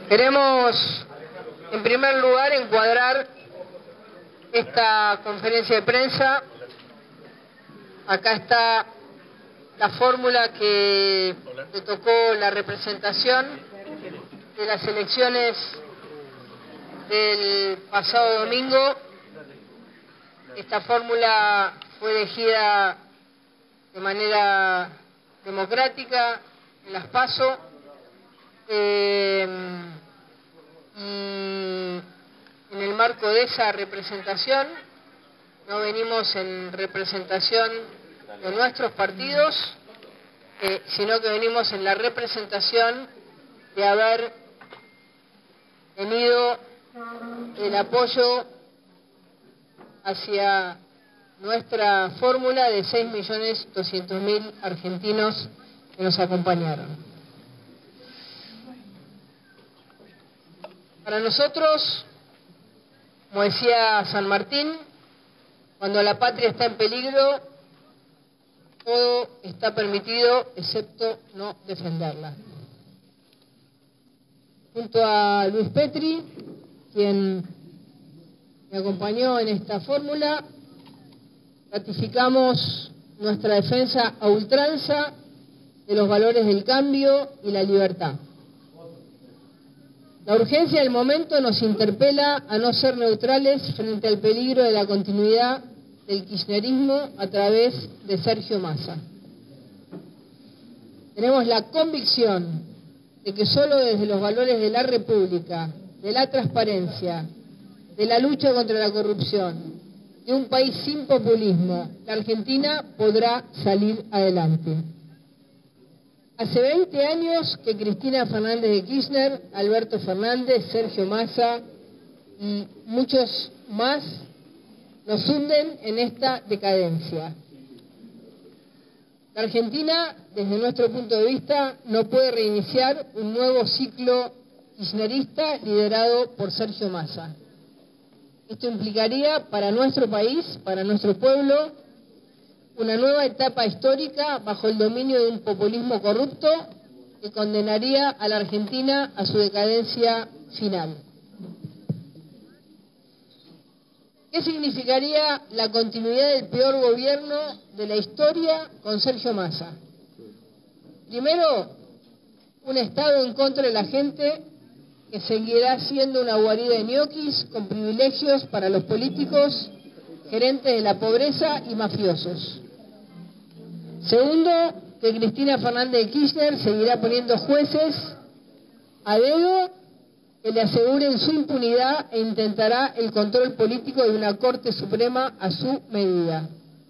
Queremos, en primer lugar, encuadrar esta conferencia de prensa. Acá está la fórmula que le tocó la representación de las elecciones del pasado domingo. Esta fórmula fue elegida de manera democrática en las PASO. Y en el marco de esa representación, no venimos en representación de nuestros partidos, sino que venimos en la representación de haber tenido el apoyo hacia nuestra fórmula de 6.200.000 argentinos que nos acompañaron. Para nosotros, como decía San Martín, cuando la patria está en peligro, todo está permitido excepto no defenderla. Junto a Luis Petri, quien me acompañó en esta fórmula, ratificamos nuestra defensa a ultranza de los valores del cambio y la libertad. La urgencia del momento nos interpela a no ser neutrales frente al peligro de la continuidad del kirchnerismo a través de Sergio Massa. Tenemos la convicción de que solo desde los valores de la República, de la transparencia, de la lucha contra la corrupción, de un país sin populismo, la Argentina podrá salir adelante. Hace 20 años que Cristina Fernández de Kirchner, Alberto Fernández, Sergio Massa y muchos más nos hunden en esta decadencia. La Argentina, desde nuestro punto de vista, no puede reiniciar un nuevo ciclo kirchnerista liderado por Sergio Massa. Esto implicaría para nuestro país, para nuestro pueblo, una nueva etapa histórica bajo el dominio de un populismo corrupto que condenaría a la Argentina a su decadencia final. ¿Qué significaría la continuidad del peor gobierno de la historia con Sergio Massa? Primero, un Estado en contra de la gente que seguirá siendo una guarida de ñoquis con privilegios para los políticos, gerentes de la pobreza y mafiosos. Segundo, que Cristina Fernández de Kirchner seguirá poniendo jueces a dedo que le aseguren su impunidad e intentará el control político de una Corte Suprema a su medida.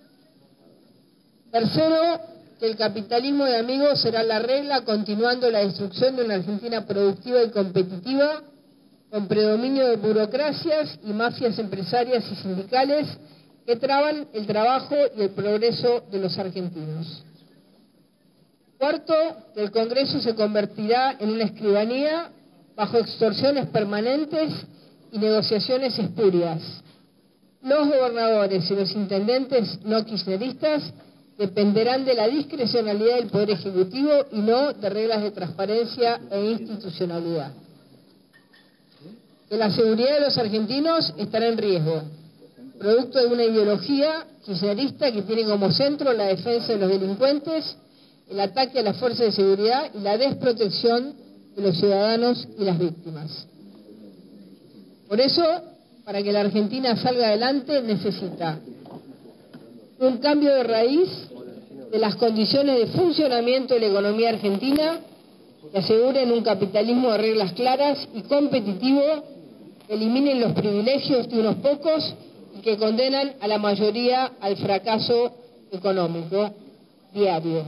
Tercero, que el capitalismo de amigos será la regla, continuando la destrucción de una Argentina productiva y competitiva, con predominio de burocracias y mafias empresarias y sindicales que traban el trabajo y el progreso de los argentinos. Cuarto, que el Congreso se convertirá en una escribanía bajo extorsiones permanentes y negociaciones espurias. Los gobernadores y los intendentes no kirchneristas dependerán de la discrecionalidad del Poder Ejecutivo y no de reglas de transparencia e institucionalidad. Que la seguridad de los argentinos estará en riesgo, producto de una ideología kirchnerista que tiene como centro la defensa de los delincuentes, el ataque a las fuerzas de seguridad y la desprotección de los ciudadanos y las víctimas. Por eso, para que la Argentina salga adelante, necesita un cambio de raíz de las condiciones de funcionamiento de la economía argentina que aseguren un capitalismo de reglas claras y competitivo, que eliminen los privilegios de unos pocos y que condenan a la mayoría al fracaso económico diario.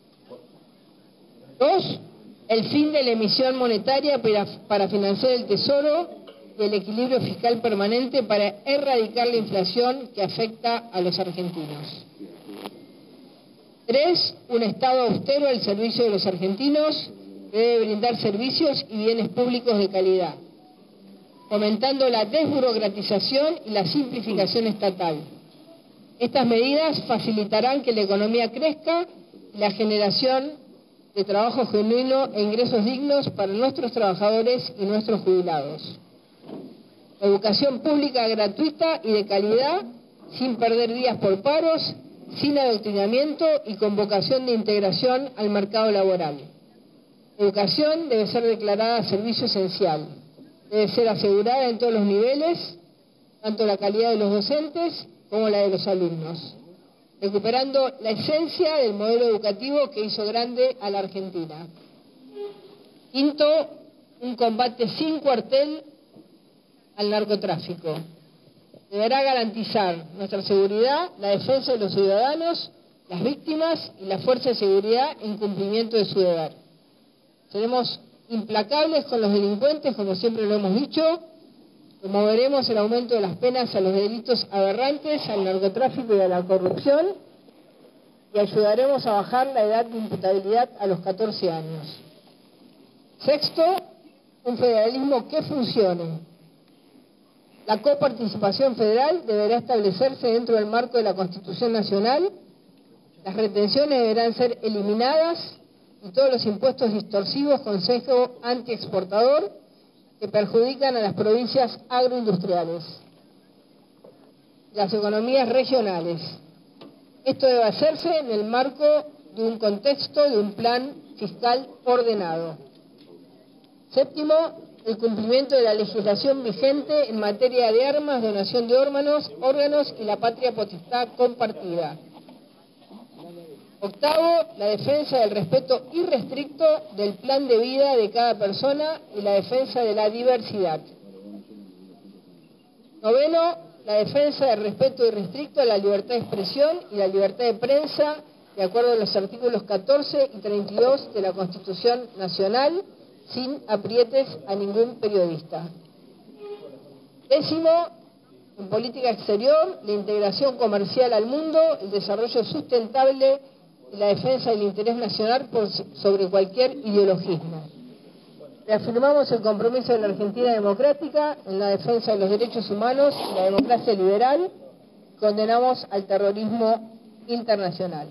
Dos, el fin de la emisión monetaria para financiar el Tesoro y el equilibrio fiscal permanente para erradicar la inflación que afecta a los argentinos. Tres, un Estado austero al servicio de los argentinos que debe brindar servicios y bienes públicos de calidad, fomentando la desburocratización y la simplificación estatal. Estas medidas facilitarán que la economía crezca y la generación de trabajo genuino e ingresos dignos para nuestros trabajadores y nuestros jubilados. Educación pública gratuita y de calidad, sin perder días por paros, sin adoctrinamiento y con vocación de integración al mercado laboral. Educación debe ser declarada servicio esencial, debe ser asegurada en todos los niveles, tanto la calidad de los docentes como la de los alumnos, recuperando la esencia del modelo educativo que hizo grande a la Argentina. Quinto, un combate sin cuartel al narcotráfico. Deberá garantizar nuestra seguridad, la defensa de los ciudadanos, las víctimas y la fuerza de seguridad en cumplimiento de su deber. Seremos implacables con los delincuentes, como siempre lo hemos dicho. Promoveremos el aumento de las penas a los delitos aberrantes, al narcotráfico y a la corrupción, y ayudaremos a bajar la edad de imputabilidad a los 14 años. Sexto, un federalismo que funcione. La coparticipación federal deberá establecerse dentro del marco de la Constitución Nacional, las retenciones deberán ser eliminadas y todos los impuestos distorsivos con sesgo antiexportador que perjudican a las provincias agroindustriales, las economías regionales. Esto debe hacerse en el marco de un contexto de un plan fiscal ordenado. Séptimo, el cumplimiento de la legislación vigente en materia de armas, donación de órganos y la patria potestad compartida. Octavo, la defensa del respeto irrestricto del plan de vida de cada persona y la defensa de la diversidad. Noveno, la defensa del respeto irrestricto a la libertad de expresión y la libertad de prensa, de acuerdo a los artículos 14 y 32 de la Constitución Nacional, sin aprietes a ningún periodista. Décimo, en política exterior, la integración comercial al mundo, el desarrollo sustentable y la defensa del interés nacional sobre cualquier ideologismo. Reafirmamos el compromiso de la Argentina democrática en la defensa de los derechos humanos y la democracia liberal. Condenamos al terrorismo internacional.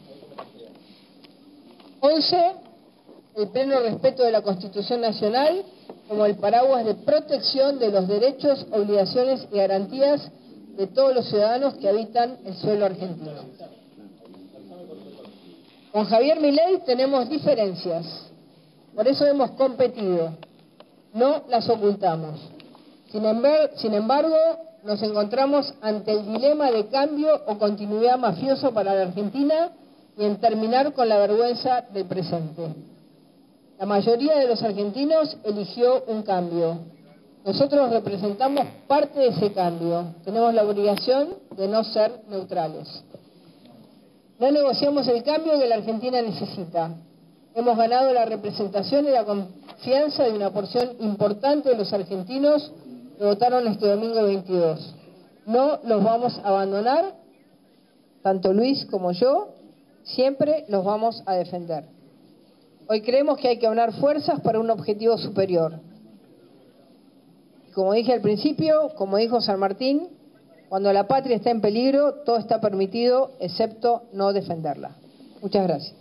11. El pleno respeto de la Constitución Nacional como el paraguas de protección de los derechos, obligaciones y garantías de todos los ciudadanos que habitan el suelo argentino. Con Javier Milei tenemos diferencias, por eso hemos competido, no las ocultamos. Sin embargo, nos encontramos ante el dilema de cambio o continuidad mafioso para la Argentina y en terminar con la vergüenza del presente. La mayoría de los argentinos eligió un cambio. Nosotros representamos parte de ese cambio. Tenemos la obligación de no ser neutrales. No negociamos el cambio que la Argentina necesita. Hemos ganado la representación y la confianza de una porción importante de los argentinos que votaron este domingo 22. No los vamos a abandonar, tanto Luis como yo, siempre los vamos a defender. Hoy creemos que hay que aunar fuerzas para un objetivo superior. Como dije al principio, como dijo San Martín, cuando la patria está en peligro, todo está permitido, excepto no defenderla. Muchas gracias.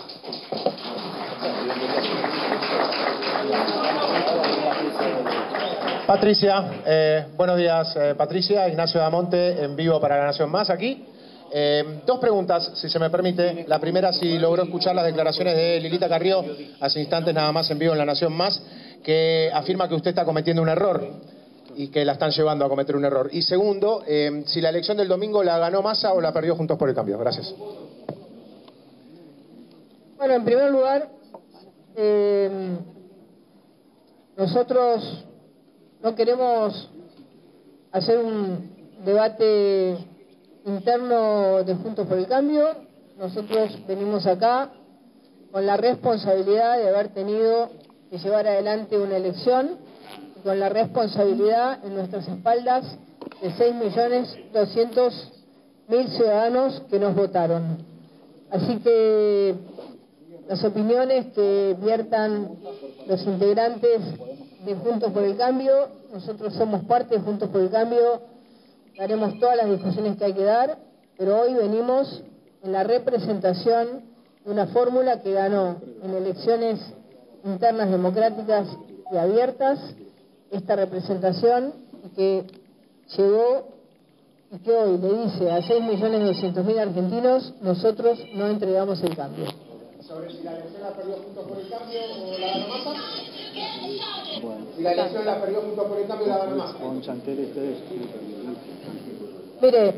Patricia, buenos días, Patricia. Ignacio Damonte, en vivo para La Nación Más, aquí. Dos preguntas, si se me permite. La primera, si logró escuchar las declaraciones de Lilita Carrió hace instantes nada más en vivo en La Nación Más, que afirma que usted está cometiendo un error y que la están llevando a cometer un error. Y segundo, si la elección del domingo la ganó Massa o la perdió Juntos por el Cambio. Gracias. Bueno, en primer lugar, nosotros no queremos hacer un debate interno de Juntos por el Cambio. Nosotros venimos acá con la responsabilidad de haber tenido que llevar adelante una elección y con la responsabilidad en nuestras espaldas de 6.200.000 ciudadanos que nos votaron. Así que las opiniones que viertan los integrantes de Juntos por el Cambio, nosotros somos parte de Juntos por el Cambio, daremos todas las discusiones que hay que dar, pero hoy venimos en la representación una fórmula que ganó en elecciones internas democráticas y abiertas esta representación y que llegó y que hoy le dice a 6.200.000 argentinos: nosotros no entregamos el cambio. ¿Sobre si la elección la perdió Juntos por el Cambio o la ganó Massa? Si la elección la perdió Juntos por el Cambio o la ganó Massa. Mire,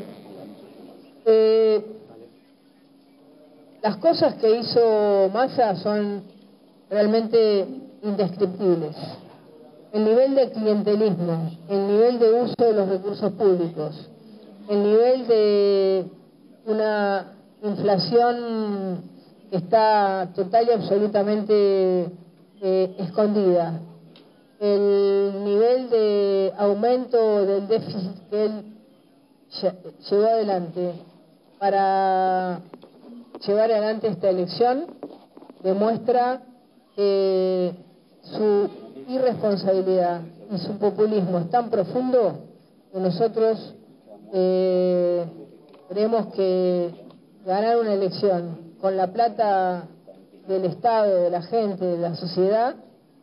las cosas que hizo Massa son realmente indescriptibles. El nivel de clientelismo, el nivel de uso de los recursos públicos, el nivel de una inflación que está total y absolutamente escondida, el nivel de aumento del déficit que él llevó adelante para llevar adelante esta elección, demuestra que su irresponsabilidad y su populismo es tan profundo que nosotros creemos que ganar una elección con la plata del Estado, de la gente, de la sociedad,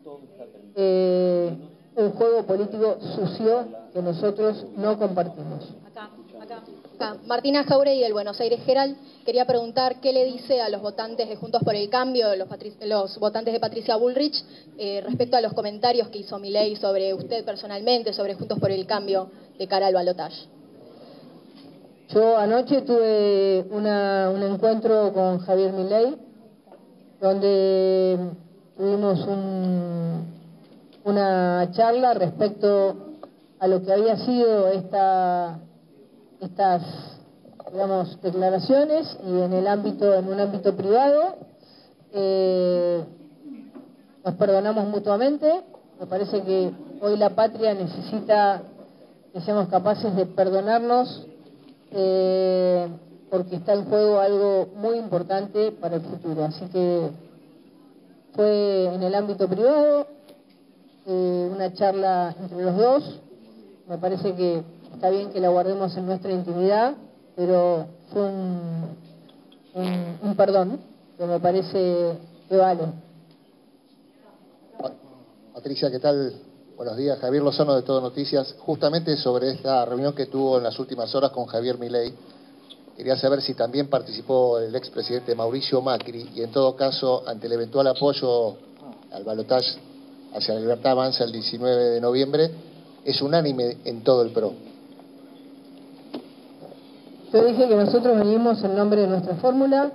un juego político sucio que nosotros no compartimos. Acá. Martina Jauregui del Buenos Aires Herald quería preguntar qué le dice a los votantes de Juntos por el Cambio, los votantes de Patricia Bullrich, respecto a los comentarios que hizo Milei sobre usted personalmente, sobre Juntos por el Cambio de cara al balotaje. Yo anoche tuve un encuentro con Javier Milei, donde tuvimos una charla respecto a lo que había sido estas, digamos, declaraciones, y en un ámbito privado nos perdonamos mutuamente. Me parece que hoy la patria necesita que seamos capaces de perdonarnos, porque está en juego algo muy importante para el futuro. Así que fue en el ámbito privado, una charla entre los dos. Me parece que está bien que la guardemos en nuestra intimidad, pero fue un perdón que me parece que vale. Patricia, ¿qué tal? Buenos días, Javier Lozano de Todo Noticias. Justamente sobre esta reunión que tuvo en las últimas horas con Javier Milei, quería saber si también participó el expresidente Mauricio Macri, y en todo caso, ante el eventual apoyo al balotaje hacia la Libertad Avanza el 19 de noviembre, ¿es unánime en todo el PRO? Yo dije que nosotros venimos en nombre de nuestra fórmula.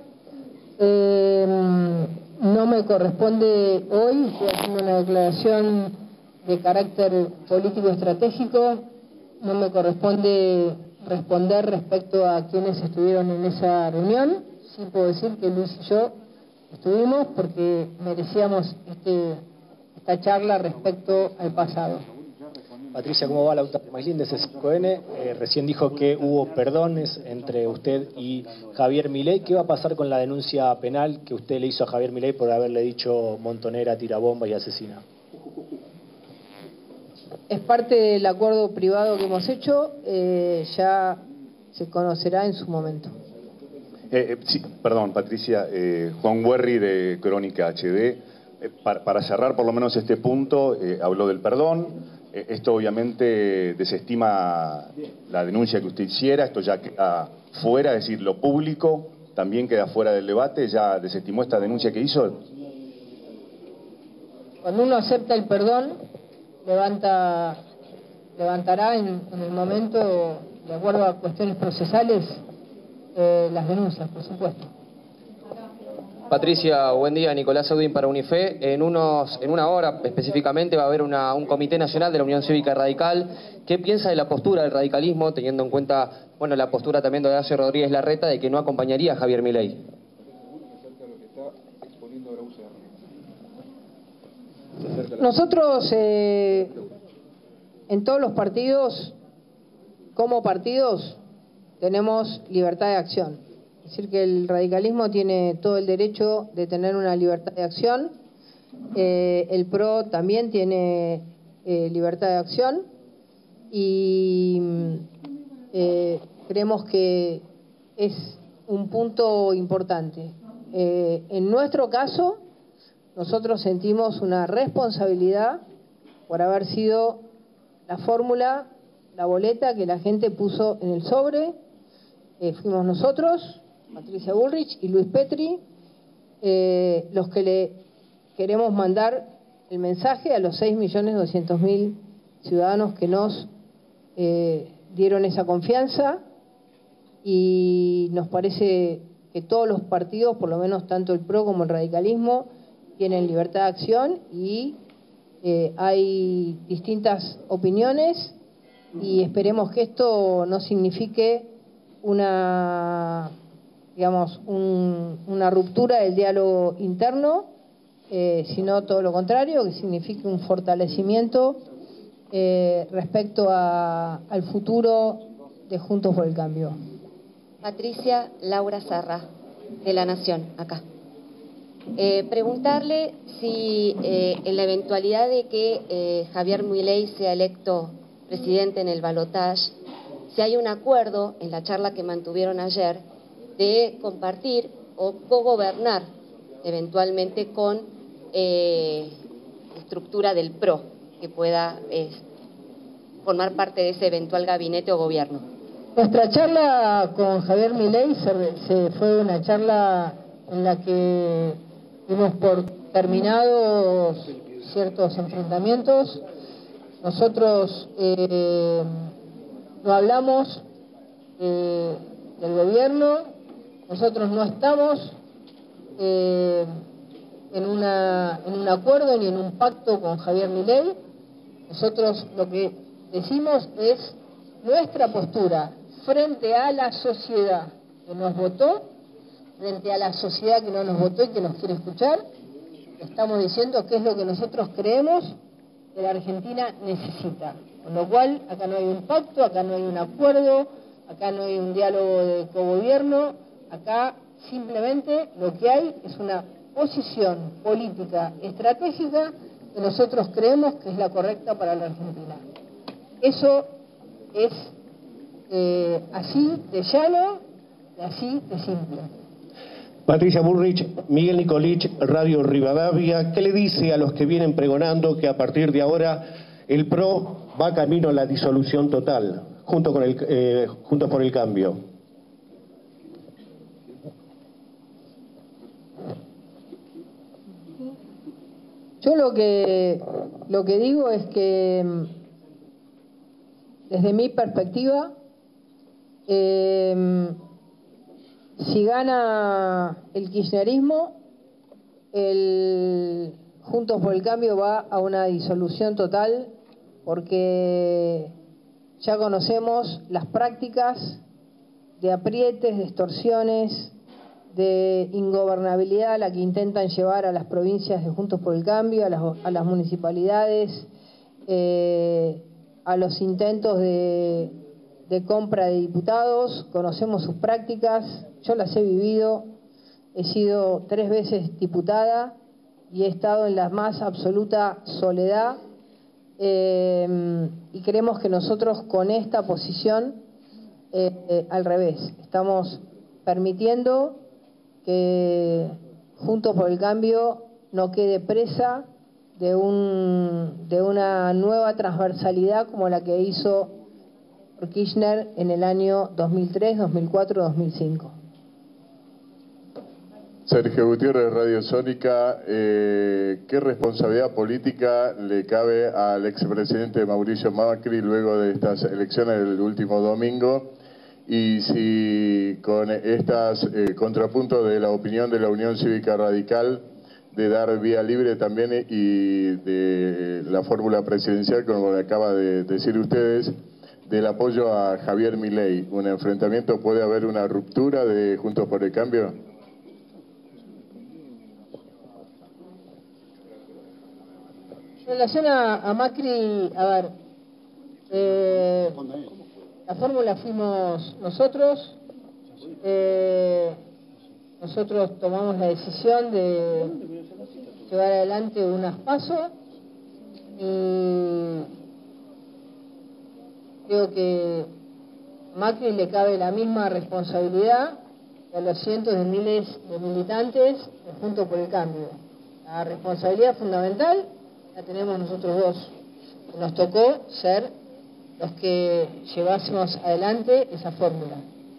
No me corresponde hoy, estoy haciendo una declaración de carácter político estratégico, no me corresponde responder respecto a quienes estuvieron en esa reunión. Sí puedo decir que Luis y yo estuvimos porque merecíamos esta charla respecto al pasado. Patricia, ¿cómo va la autora? Maylin de C5N recién dijo que hubo perdones entre usted y Javier Milei. ¿Qué va a pasar con la denuncia penal que usted le hizo a Javier Milei por haberle dicho montonera, tirabomba y asesina? Es parte del acuerdo privado que hemos hecho, ya se conocerá en su momento. Sí, perdón, Patricia, Juan Werri de Crónica HD. Para cerrar por lo menos este punto, habló del perdón. Esto obviamente desestima la denuncia que usted hiciera, esto ya queda fuera, es decir, lo público también queda fuera del debate. ¿Ya desestimó esta denuncia que hizo? Cuando uno acepta el perdón, levantará en el momento, de acuerdo a cuestiones procesales, las denuncias, por supuesto. Patricia, buen día. Nicolás Audin para Unife. En una hora específicamente va a haber un comité nacional de la Unión Cívica Radical. ¿Qué piensa de la postura del radicalismo, teniendo en cuenta la postura también de Horacio Rodríguez Larreta de que no acompañaría a Javier Milei? Nosotros, en todos los partidos, como partidos, tenemos libertad de acción. Es decir, que el radicalismo tiene todo el derecho de tener una libertad de acción. El PRO también tiene libertad de acción, y creemos que es un punto importante en nuestro caso, nosotros sentimos una responsabilidad por haber sido la fórmula, la boleta que la gente puso en el sobre. Fuimos nosotros, Patricia Bullrich y Luis Petri, los que le queremos mandar el mensaje a los 6.200.000 ciudadanos que nos dieron esa confianza, y nos parece que todos los partidos, por lo menos tanto el PRO como el radicalismo, tienen libertad de acción y hay distintas opiniones, y esperemos que esto no signifique una ruptura del diálogo interno, sino todo lo contrario, que signifique un fortalecimiento respecto al futuro de Juntos por el Cambio. Patricia Laura Sarra, de La Nación, acá. Preguntarle si en la eventualidad de que Javier Milei sea electo presidente en el balotaje, si hay un acuerdo en la charla que mantuvieron ayer de compartir o cogobernar eventualmente con estructura del PRO, que pueda formar parte de ese eventual gabinete o gobierno. Nuestra charla con Javier Milei se fue una charla en la que dimos por terminados ciertos enfrentamientos. Nosotros no hablamos del gobierno, nosotros no estamos en un acuerdo ni en un pacto con Javier Milei. Nosotros lo que decimos es nuestra postura frente a la sociedad que nos votó, frente a la sociedad que no nos votó y que nos quiere escuchar. Estamos diciendo qué es lo que nosotros creemos que la Argentina necesita. Con lo cual, acá no hay un pacto, acá no hay un acuerdo, acá no hay un diálogo de cogobierno, acá simplemente lo que hay es una posición política estratégica que nosotros creemos que es la correcta para la Argentina. Eso es así de llano y así de simple. Patricia Bullrich, Miguel Nicolich, Radio Rivadavia. ¿Qué le dice a los que vienen pregonando que a partir de ahora el PRO va camino a la disolución total, junto por el Cambio? Yo lo que digo es que desde mi perspectiva, si gana el kirchnerismo, el Juntos por el Cambio va a una disolución total, porque ya conocemos las prácticas de aprietes, de extorsiones, de ingobernabilidad a la que intentan llevar a las provincias de Juntos por el Cambio, a las municipalidades, a los intentos de compra de diputados. Conocemos sus prácticas, yo las he vivido, he sido 3 veces diputada y he estado en la más absoluta soledad, y creemos que nosotros con esta posición, al revés, estamos permitiendo que Juntos por el Cambio no quede presa de una nueva transversalidad como la que hizo Kirchner en el año 2003, 2004, 2005. Sergio Gutiérrez, Radio Sónica. ¿Qué responsabilidad política le cabe al expresidente Mauricio Macri luego de estas elecciones del último domingo? Y si con estas contrapuntos de la opinión de la Unión Cívica Radical de dar vía libre también y de la fórmula presidencial, como le acaba de decir ustedes, del apoyo a Javier Milei, ¿un enfrentamiento, puede haber una ruptura de Juntos por el Cambio? En relación a Macri, a ver, la fórmula fuimos nosotros. Nosotros tomamos la decisión de llevar adelante unas PASO y creo que a Macri le cabe la misma responsabilidad y a los cientos de miles de militantes de Juntos por el Cambio. La responsabilidad fundamental la tenemos nosotros dos. Nos tocó ser los que llevásemos adelante esa fórmula.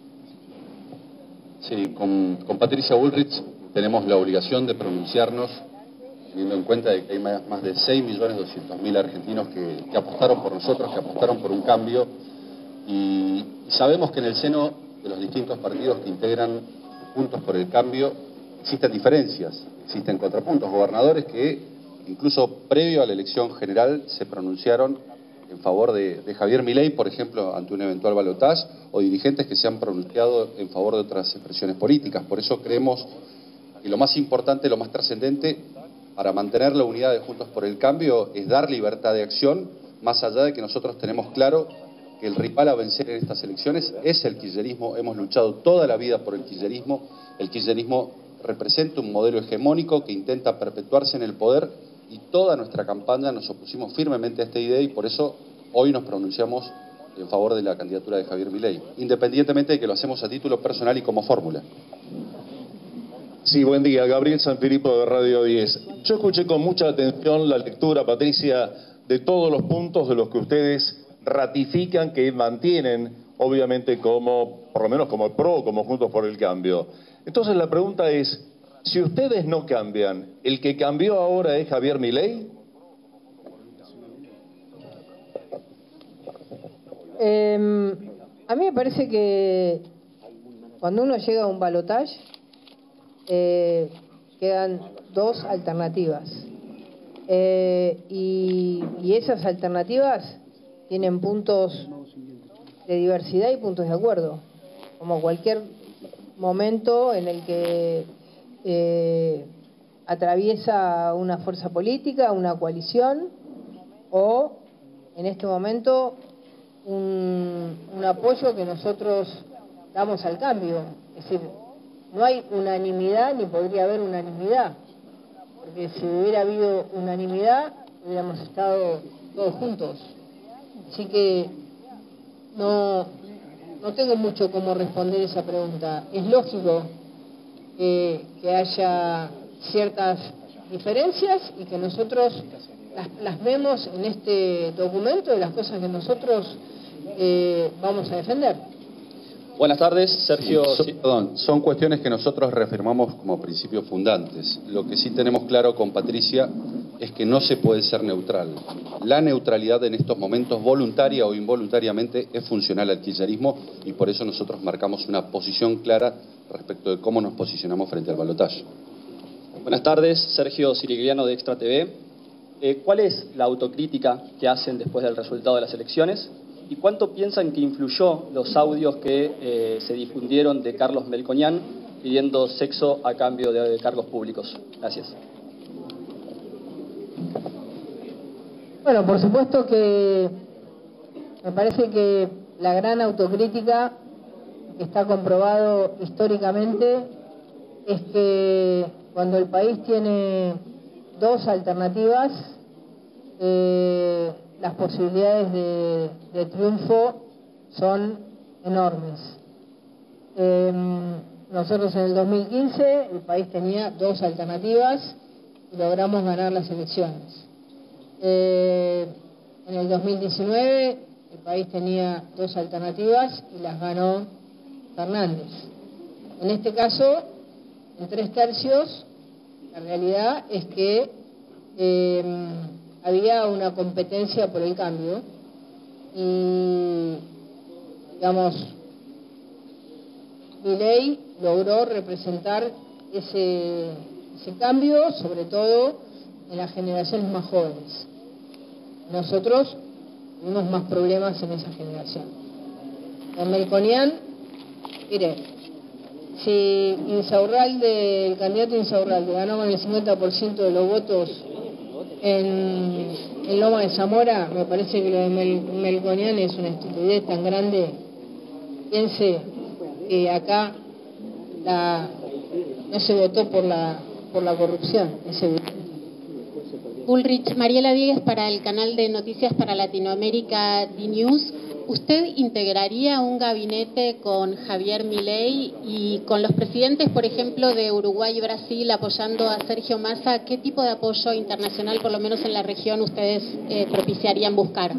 Sí, con Patricia Bullrich tenemos la obligación de pronunciarnos, teniendo en cuenta de que hay más de 6.200.000 argentinos que apostaron por nosotros, que apostaron por un cambio, y sabemos que en el seno de los distintos partidos que integran Juntos por el Cambio existen diferencias, existen contrapuntos, gobernadores que incluso previo a la elección general se pronunciaron en favor de Javier Milei, por ejemplo, ante un eventual balotaje, o dirigentes que se han pronunciado en favor de otras expresiones políticas. Por eso creemos que lo más importante, lo más trascendente para mantener la unidad de Juntos por el Cambio es dar libertad de acción, más allá de que nosotros tenemos claro que el rival a vencer en estas elecciones es el kirchnerismo. Hemos luchado toda la vida por el kirchnerismo. El kirchnerismo representa un modelo hegemónico que intenta perpetuarse en el poder, y toda nuestra campaña nos opusimos firmemente a esta idea, y por eso hoy nos pronunciamos en favor de la candidatura de Javier Milei, independientemente de que lo hacemos a título personal y como fórmula. Sí, buen día. Gabriel Sanfilippo de Radio 10. Yo escuché con mucha atención la lectura, Patricia, de todos los puntos de los que ustedes ratifican que mantienen, obviamente, como, por lo menos como PRO, como Juntos por el Cambio. Entonces la pregunta es, si ustedes no cambian, ¿el que cambió ahora es Javier Milei? A mí me parece que cuando uno llega a un balotaje, quedan dos alternativas. Y esas alternativas tienen puntos de diversidad y puntos de acuerdo, como cualquier momento en el que atraviesa una fuerza política, una coalición, o en este momento un apoyo que nosotros damos al cambio. Es decir, no hay unanimidad ni podría haber unanimidad, porque si hubiera habido unanimidad hubiéramos estado todos juntos. Así que no tengo mucho cómo responder esa pregunta. Es lógico que haya ciertas diferencias y que nosotros las vemos en este documento de las cosas que nosotros vamos a defender. Buenas tardes, Sergio. Son cuestiones que nosotros reafirmamos como principios fundantes. Lo que sí tenemos claro con Patricia es que no se puede ser neutral. La neutralidad en estos momentos, voluntaria o involuntariamente, es funcional al kirchnerismo, y por eso nosotros marcamos una posición clara respecto de cómo nos posicionamos frente al balotaje. Buenas tardes, Sergio Sirigliano de Extra TV. ¿Cuál es la autocrítica que hacen después del resultado de las elecciones? ¿Y cuánto piensan que influyó los audios que se difundieron de Carlos Melconian pidiendo sexo a cambio de cargos públicos? Gracias. Bueno, por supuesto que me parece que la gran autocrítica que está comprobado históricamente es que cuando el país tiene dos alternativas, las posibilidades de triunfo son enormes. Nosotros en el 2015 el país tenía dos alternativas y logramos ganar las elecciones. En el 2019 el país tenía dos alternativas y las ganó Fernández. En este caso, en 3/3, la realidad es que había una competencia por el cambio y, digamos, Milei logró representar ese cambio, sobre todo en las generaciones más jóvenes. Nosotros tuvimos más problemas en esa generación. En Melconian, mire, si el candidato Insaurralde ganó con el 50% de los votos en Loma de Zamora, me parece que lo de Melconian es una estupidez tan grande. Piense que acá no se votó por la corrupción, es evidente. Bullrich, Mariela Díez para el canal de noticias para Latinoamérica, D-News. ¿Usted integraría un gabinete con Javier Milei y con los presidentes, por ejemplo, de Uruguay y Brasil apoyando a Sergio Massa? ¿Qué tipo de apoyo internacional, por lo menos en la región, ustedes propiciarían buscar?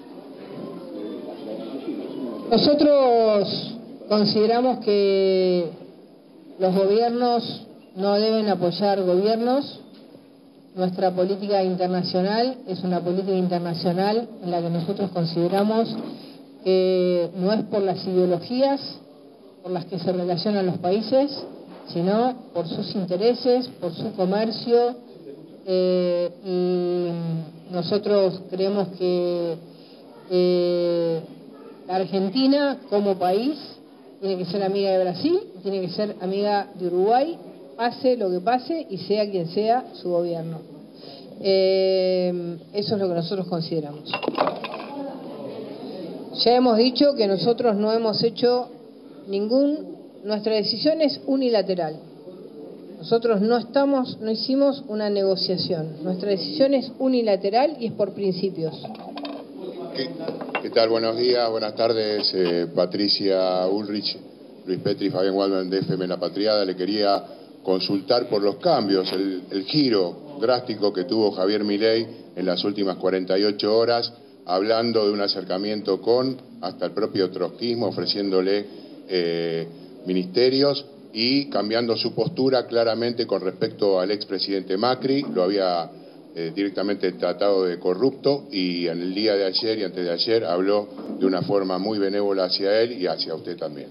Nosotros consideramos que los gobiernos no deben apoyar gobiernos. Nuestra política internacional es una política internacional en la que nosotros consideramos que no es por las ideologías por las que se relacionan los países, sino por sus intereses, por su comercio, y nosotros creemos que la Argentina como país tiene que ser amiga de Brasil, tiene que ser amiga de Uruguay, pase lo que pase y sea quien sea su gobierno. Eso es lo que nosotros consideramos. Ya hemos dicho que nosotros no hemos hecho nuestra decisión es unilateral. Nosotros no hicimos una negociación. Nuestra decisión es unilateral y es por principios. ¿Qué tal? Buenos días, buenas tardes. Patricia Bullrich, Luis Petri, Fabián Waldman de FM La Patriada. Le quería consultar por los cambios, el giro drástico que tuvo Javier Milei en las últimas 48 horas, hablando de un acercamiento con hasta el propio trotskismo, ofreciéndole ministerios y cambiando su postura claramente con respecto al expresidente Macri. Lo había directamente tratado de corrupto y en el día de ayer y antes de ayer habló de una forma muy benévola hacia él y hacia usted también.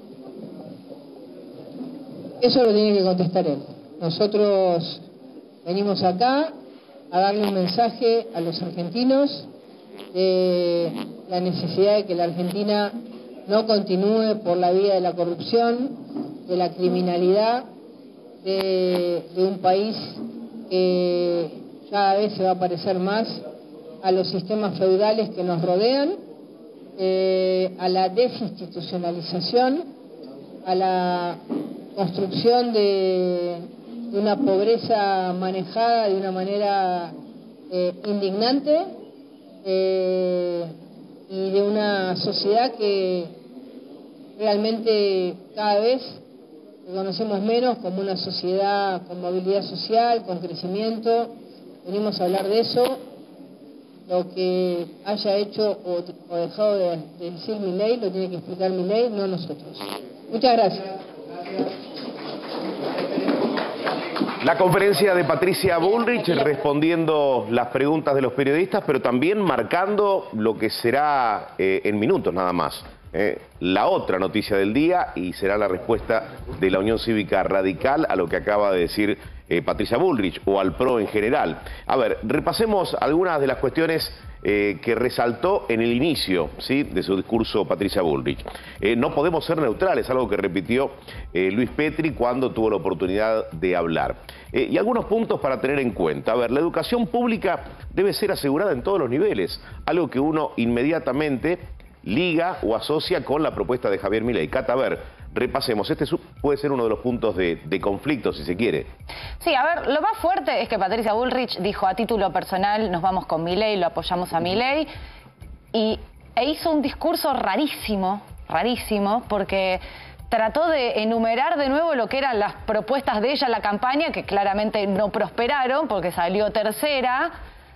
Eso lo tiene que contestar él. Nosotros venimos acá a darle un mensaje a los argentinos de la necesidad de que la Argentina no continúe por la vía de la corrupción, de la criminalidad, de un país que cada vez se va a parecer más a los sistemas feudales que nos rodean, a la desinstitucionalización, a la construcción de una pobreza manejada de una manera indignante y de una sociedad que realmente cada vez conocemos menos como una sociedad con movilidad social, con crecimiento. Venimos a hablar de eso. Lo que haya hecho o dejado de decir Milei lo tiene que explicar Milei, no nosotros. Muchas gracias. La conferencia de Patricia Bullrich respondiendo las preguntas de los periodistas, pero también marcando lo que será en minutos nada más. La otra noticia del día y será la respuesta de la Unión Cívica Radical a lo que acaba de decir Patricia Bullrich o al PRO en general. A ver, repasemos algunas de las cuestiones que resaltó en el inicio, ¿sí?, de su discurso Patricia Bullrich. No podemos ser neutrales, algo que repitió Luis Petri cuando tuvo la oportunidad de hablar. Y algunos puntos para tener en cuenta. A ver, la educación pública debe ser asegurada en todos los niveles, algo que uno inmediatamente liga o asocia con la propuesta de Javier Milei. Cata, a ver, repasemos. Este puede ser uno de los puntos de conflicto, si se quiere. Sí, a ver, lo más fuerte es que Patricia Bullrich dijo a título personal, nos vamos con Milei, lo apoyamos a Milei, e hizo un discurso rarísimo, porque trató de enumerar de nuevo lo que eran las propuestas de ella en la campaña, que claramente no prosperaron porque salió tercera.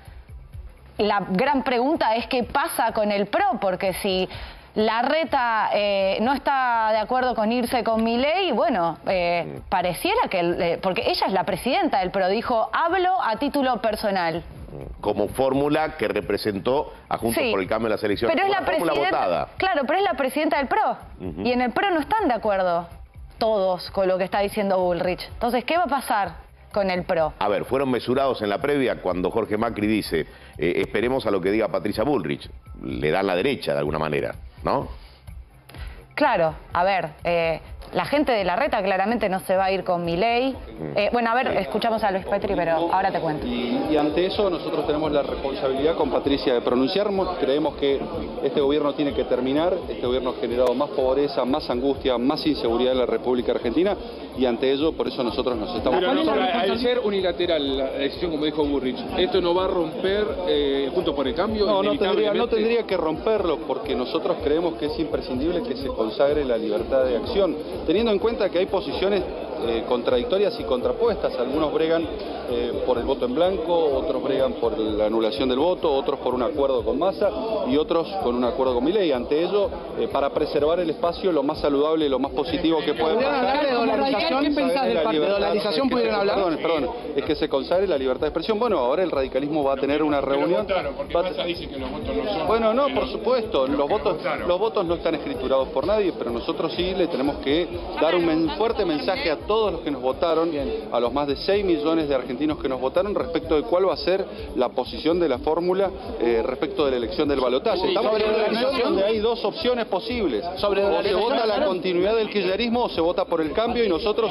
La gran pregunta es qué pasa con el PRO, porque si Larreta no está de acuerdo con irse con Milei, bueno, pareciera que... porque ella es la presidenta del PRO, dijo, hablo a título personal. Como fórmula que representó a Juntos por el Cambio en las elecciones. Pero es la fórmula presidenta, votada. claro, pero es la presidenta del PRO. Y en el PRO no están de acuerdo todos con lo que está diciendo Bullrich. Entonces, ¿qué va a pasar con el PRO? A ver, fueron mesurados en la previa cuando Jorge Macri dice esperemos a lo que diga Patricia Bullrich. Le dan la derecha de alguna manera, ¿no? Claro, a ver, la gente de Larreta claramente no se va a ir con Milei. Bueno, a ver, escuchamos a Luis Petri, pero ahora te cuento. Y ante eso nosotros tenemos la responsabilidad con Patricia de pronunciarnos. Creemos que este gobierno tiene que terminar. Este gobierno ha generado más pobreza, más angustia, más inseguridad en la República Argentina. y ante ello, por eso nosotros nos estamos... Pero al ser unilateral la decisión, como dijo Bullrich, ¿esto no va a romper Juntos por el Cambio? No tendría que romperlo, porque nosotros creemos que es imprescindible que se consagre la libertad de acción, teniendo en cuenta que hay posiciones contradictorias y contrapuestas. Algunos bregan por el voto en blanco, otros bregan por la anulación del voto, otros por un acuerdo con Massa y otros con un acuerdo con Milei. Ante ello, para preservar el espacio, lo más saludable y lo más positivo que puede pasar... ¿Qué pensás del partido? ¿De dolarización pudieron hablar? Perdón, es que se consagre la libertad de expresión. Bueno, ahora el radicalismo va a tener una reunión... Porque Massa dice que los votos no son... Bueno, no, por supuesto, los votos no están escriturados por nadie, pero nosotros sí le tenemos que dar un fuerte mensaje a todos los que nos votaron, a los más de 6 millones de argentinos que nos votaron, respecto de cuál va a ser la posición de la fórmula respecto de la elección del balotaje. Estamos en una elección donde hay dos opciones posibles. O se vota la continuidad del kirchnerismo o se vota por el cambio, y nosotros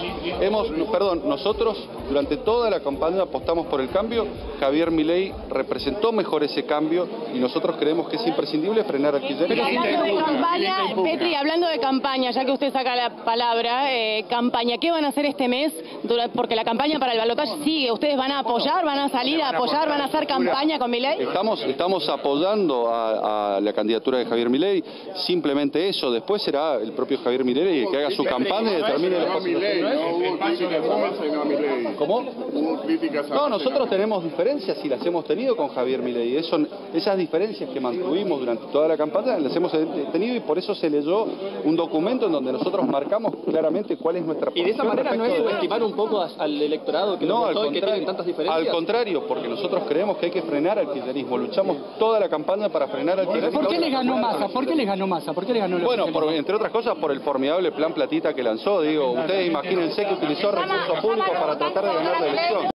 durante toda la campaña apostamos por el cambio. Javier Milei representó mejor ese cambio y nosotros creemos que es imprescindible frenar al kirchnerismo. Hablando de campaña, Petri, hablando de campaña, ya que usted saca la palabra, campaña, ¿qué van a hacer este mes? Porque la campaña para el balotaje sigue. ¿Ustedes van a apoyar, van a salir a apoyar, van a hacer campaña con Milei? Estamos apoyando a la candidatura de Javier Milei, simplemente eso. Después será el propio Javier Milei el que haga su campaña y determine la ¿Cómo? No, nosotros tenemos diferencias y las hemos tenido con Javier Milei. Esas diferencias que mantuvimos durante toda la campaña las hemos tenido, y por eso se leyó un documento en donde nosotros marcamos claramente cuál es nuestra posición. Y de esa manera no es subestimar un poco al electorado que no votó y que tienen tantas diferencias. Al contrario, porque nosotros creemos que hay que frenar al kirchnerismo. Luchamos toda la campaña para frenar al kirchnerismo. ¿Por qué le ganó Massa? ¿Por qué le ganó Massa? ¿Por qué le ganó el Bueno, entre otras cosas, por el formidable plan Platita que lanzó. Digo, ustedes imagínense que utilizó recursos públicos para tratar de ganar la elección.